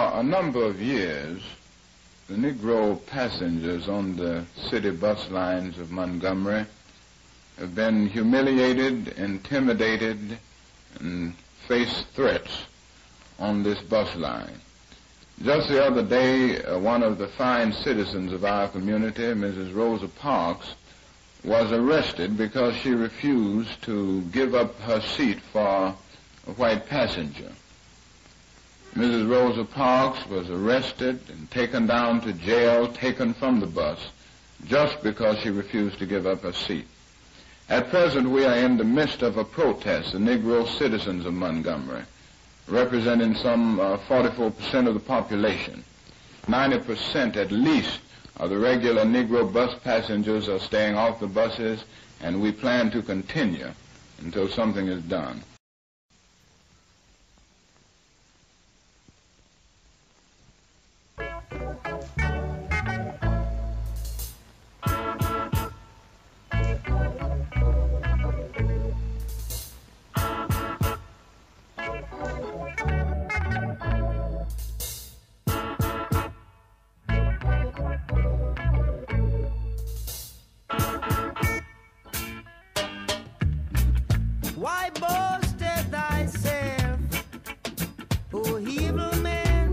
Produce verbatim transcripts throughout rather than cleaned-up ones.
a number of years, the Negro passengers on the city bus lines of Montgomery have been humiliated, intimidated, and faced threats on this bus line. Just the other day, uh, one of the fine citizens of our community, Missus Rosa Parks, was arrested because she refused to give up her seat for a white passenger. Missus Rosa Parks was arrested and taken down to jail, taken from the bus, just because she refused to give up her seat. At present, we are in the midst of a protest, the Negro citizens of Montgomery, representing some uh, forty-four percent of the population. ninety percent at least of the regular Negro bus passengers are staying off the buses, and we plan to continue until something is done. Why boasted thyself, O evil man?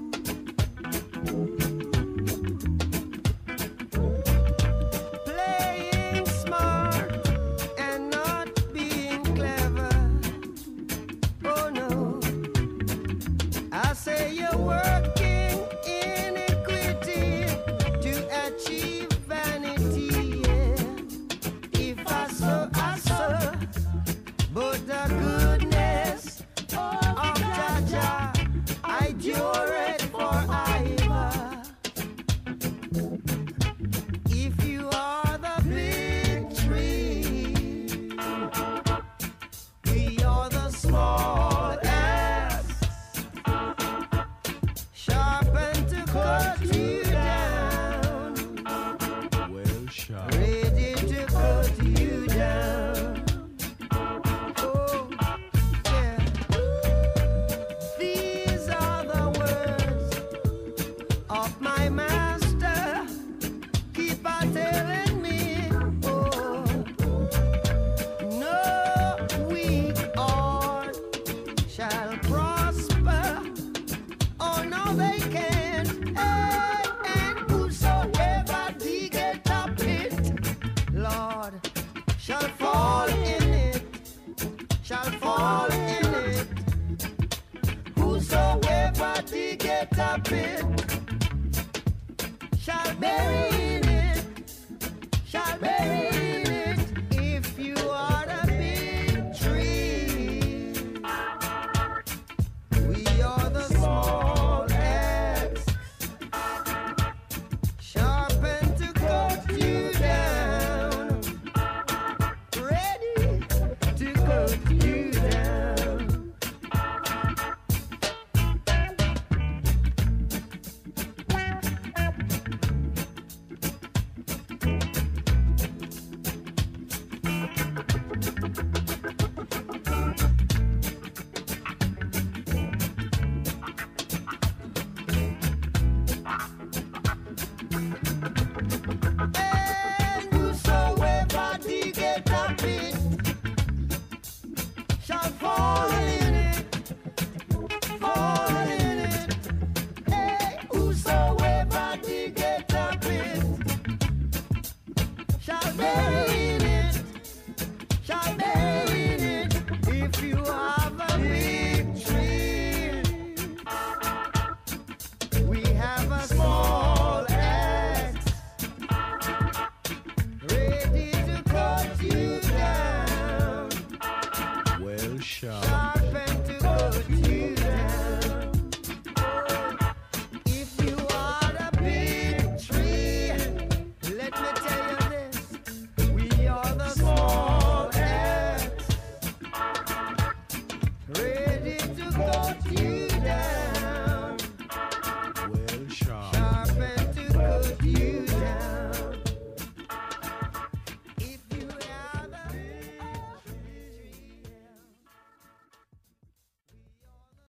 Playing smart and not being clever. Oh no, I say you're working iniquity to achieve vanity. Yeah. If I saw, I saw. But the goodness of Jah I endure it forever. If you are the big tree, we are the small axe, sharpened to cut you down. Well sharp. Ready to cut you down. Shall fall in it, shall fall in it. Whosoever dig it up it shall bury